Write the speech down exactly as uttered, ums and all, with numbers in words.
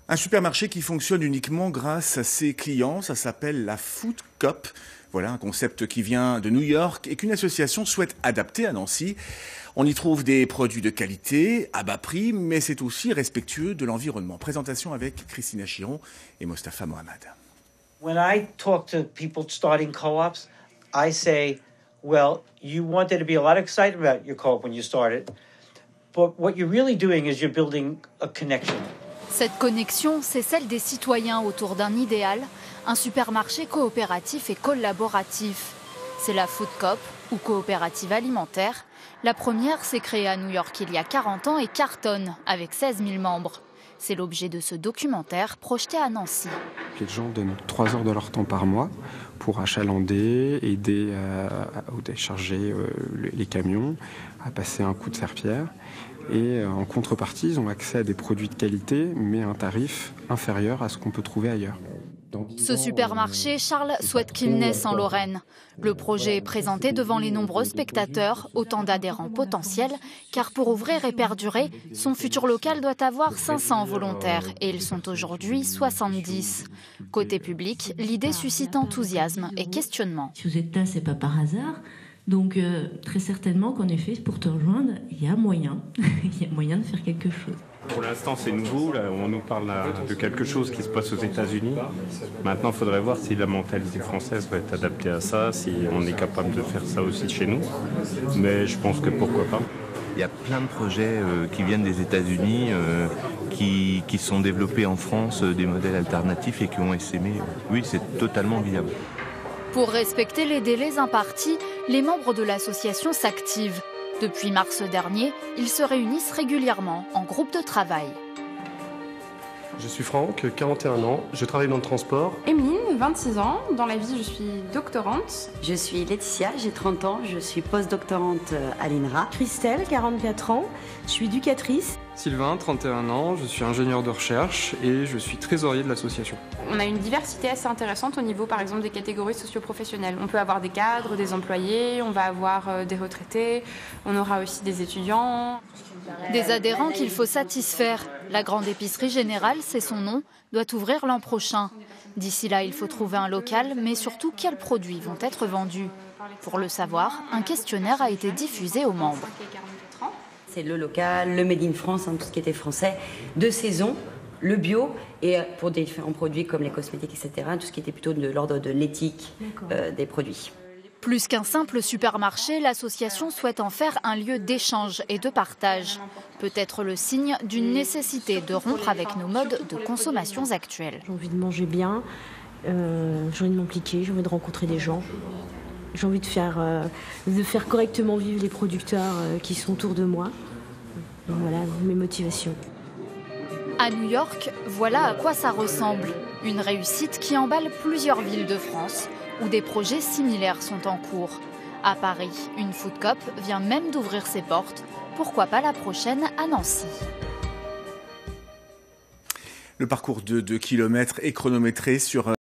Un supermarché qui fonctionne uniquement grâce à ses clients, ça s'appelle la Food Coop. Voilà un concept qui vient de New York et qu'une association souhaite adapter à Nancy. On y trouve des produits de qualité, à bas prix, mais c'est aussi respectueux de l'environnement. Présentation avec Christina Chiron et Mostafa Mohamed. When I talk to people starting co-ops, I say, well, you want there to be a lot of excitement about your co-op when you start it, but what you're really doing is you're building a connection. Cette connexion, c'est celle des citoyens autour d'un idéal, un supermarché coopératif et collaboratif. C'est la Food Coop, ou coopérative alimentaire. La première s'est créée à New York il y a quarante ans et cartonne, avec seize mille membres. C'est l'objet de ce documentaire projeté à Nancy. Les gens donnent trois heures de leur temps par mois pour achalander, aider à, à décharger euh, les camions, à passer un coup de serpillère. Et euh, en contrepartie, ils ont accès à des produits de qualité, mais à un tarif inférieur à ce qu'on peut trouver ailleurs. Ce supermarché, Charles souhaite qu'il naisse en Lorraine. Le projet est présenté devant les nombreux spectateurs, autant d'adhérents potentiels, car pour ouvrir et perdurer, son futur local doit avoir cinq cents volontaires, et ils sont aujourd'hui soixante-dix. Côté public, l'idée suscite enthousiasme et questionnement. Si vous êtes là, c'est pas par hasard. Donc euh, très certainement qu'en effet, pour te rejoindre, il y a moyen, il y a moyen de faire quelque chose. Pour l'instant, c'est nouveau. Là, on nous parle là, de quelque chose qui se passe aux États-Unis. Maintenant, il faudrait voir si la mentalité française va être adaptée à ça, si on est capable de faire ça aussi chez nous. Mais je pense que pourquoi pas. Il y a plein de projets euh, qui viennent des États-Unis, euh, qui, qui sont développés en France, euh, des modèles alternatifs et qui ont essaimé. Oui, c'est totalement viable. Pour respecter les délais impartis, les membres de l'association s'activent. Depuis mars dernier, ils se réunissent régulièrement en groupe de travail. Je suis Franck, quarante et un ans, je travaille dans le transport. Emeline, vingt-six ans, dans la vie je suis doctorante. Je suis Laetitia, j'ai trente ans, je suis post-doctorante à l'I N R A. Christelle, quarante-quatre ans, je suis éducatrice. Sylvain, trente et un ans, je suis ingénieur de recherche et je suis trésorier de l'association. On a une diversité assez intéressante au niveau par exemple des catégories socio-professionnelles. On peut avoir des cadres, des employés, on va avoir des retraités, on aura aussi des étudiants. Des adhérents qu'il faut satisfaire. La grande épicerie générale, c'est son nom, doit ouvrir l'an prochain. D'ici là, il faut trouver un local, mais surtout quels produits vont être vendus. Pour le savoir, un questionnaire a été diffusé aux membres. C'est le local, le Made in France, hein, tout ce qui était français, de saison, le bio, et pour des différents produits comme les cosmétiques, et cetera, tout ce qui était plutôt de l'ordre de l'éthique euh, des produits. Plus qu'un simple supermarché, l'association souhaite en faire un lieu d'échange et de partage. Peut-être le signe d'une nécessité de rompre avec nos modes de consommation actuels. J'ai envie de manger bien, euh, j'ai envie de m'impliquer, j'ai envie de rencontrer des gens. J'ai envie de faire, euh, de faire correctement vivre les producteurs euh, qui sont autour de moi. Donc voilà mes motivations. À New York, voilà à quoi ça ressemble. Une réussite qui emballe plusieurs villes de France, où des projets similaires sont en cours. À Paris, une Food Coop vient même d'ouvrir ses portes. Pourquoi pas la prochaine à Nancy? Le parcours de deux kilomètres est chronométré sur